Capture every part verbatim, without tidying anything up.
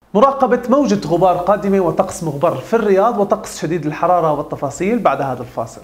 مراقبة موجة غبار قادمة وطقس مغبر في الرياض وطقس شديد الحرارة والتفاصيل بعد هذا الفاصل.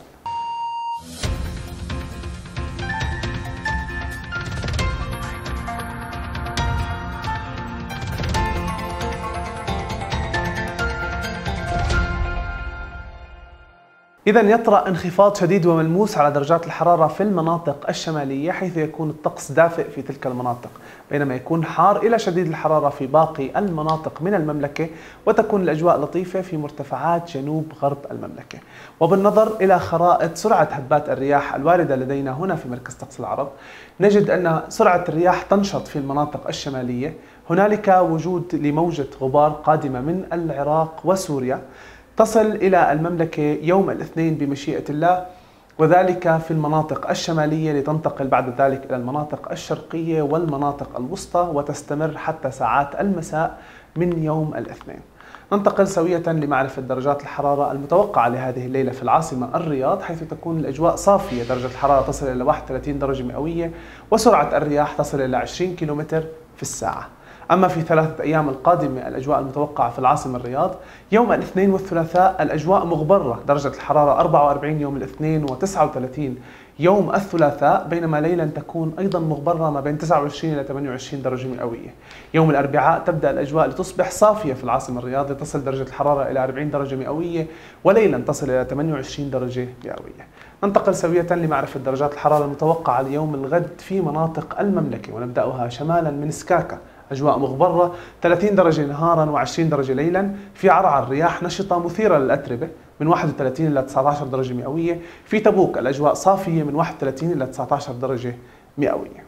إذا يطرأ انخفاض شديد وملموس على درجات الحرارة في المناطق الشمالية، حيث يكون الطقس دافئ في تلك المناطق، بينما يكون حار إلى شديد الحرارة في باقي المناطق من المملكة، وتكون الأجواء لطيفة في مرتفعات جنوب غرب المملكة. وبالنظر إلى خرائط سرعة هبات الرياح الواردة لدينا هنا في مركز طقس العرب، نجد أن سرعة الرياح تنشط في المناطق الشمالية. هنالك وجود لموجة غبار قادمة من العراق وسوريا تصل إلى المملكة يوم الاثنين بمشيئة الله، وذلك في المناطق الشمالية لتنتقل بعد ذلك إلى المناطق الشرقية والمناطق الوسطى وتستمر حتى ساعات المساء من يوم الاثنين. ننتقل سوية لمعرفة درجات الحرارة المتوقعة لهذه الليلة في العاصمة الرياض، حيث تكون الأجواء صافية، درجة الحرارة تصل إلى واحد وثلاثين درجة مئوية وسرعة الرياح تصل إلى عشرين كيلومتر في الساعة. أما في ثلاثة أيام القادمة الأجواء المتوقعة في العاصمة الرياض: يوم الاثنين والثلاثاء الأجواء مغبرة، درجة الحرارة أربعة وأربعين يوم الاثنين وتسعة وثلاثين يوم الثلاثاء، بينما ليلا تكون أيضا مغبرة ما بين تسعة وعشرين إلى ثمانية وعشرين درجة مئوية. يوم الأربعاء تبدأ الأجواء لتصبح صافية في العاصمة الرياض، لتصل درجة الحرارة إلى أربعين درجة مئوية وليلا تصل إلى ثمانية وعشرين درجة مئوية. ننتقل سوية لمعرفة درجات الحرارة المتوقعة ليوم الغد في مناطق المملكة، ونبدأها شمالا من سكاكا، أجواء مغبرة ثلاثين درجة نهارا وعشرين درجة ليلا. في عرعر رياح نشطة مثيرة للأتربة من واحد وثلاثين إلى تسعة عشر درجة مئوية. في تبوك الأجواء صافية من واحد وثلاثين إلى تسعة عشر درجة مئوية.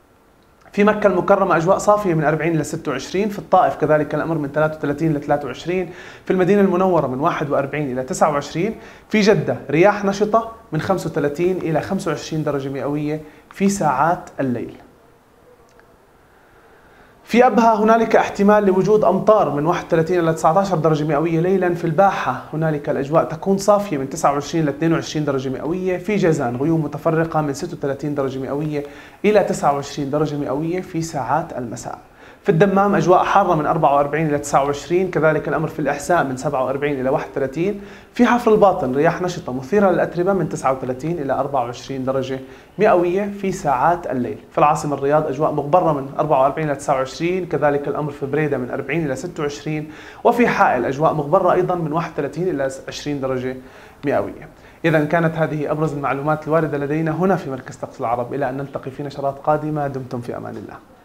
في مكة المكرمة أجواء صافية من أربعين إلى ستة وعشرين. في الطائف كذلك الأمر من ثلاثة وثلاثين إلى ثلاثة وعشرين. في المدينة المنورة من واحد وأربعين إلى تسعة وعشرين. في جدة رياح نشطة من خمسة وثلاثين إلى خمسة وعشرين درجة مئوية في ساعات الليل. في أبها هنالك احتمال لوجود أمطار من واحد وثلاثين إلى تسعة عشر درجة مئوية ليلا. في الباحة هنالك الأجواء تكون صافية من تسعة وعشرين إلى اثنين وعشرين درجة مئوية. في جازان غيوم متفرقة من ستة وثلاثين درجة مئوية إلى تسعة وعشرين درجة مئوية في ساعات المساء. في الدمام أجواء حارة من أربعة وأربعين إلى تسعة وعشرين، كذلك الأمر في الإحساء من سبعة وأربعين إلى واحد وثلاثين. في حفر الباطن رياح نشطة مثيرة للأتربة من تسعة وثلاثين إلى أربعة وعشرين درجة مئوية في ساعات الليل. في العاصمة الرياض أجواء مغبرة من أربعة وأربعين إلى تسعة وعشرين، كذلك الأمر في بريدة من أربعين إلى ستة وعشرين. وفي حائل أجواء مغبرة أيضا من واحد وثلاثين إلى عشرين درجة مئوية. إذا كانت هذه أبرز المعلومات الواردة لدينا هنا في مركز طقس العرب. إلى أن نلتقي في نشرات قادمة، دمتم في أمان الله.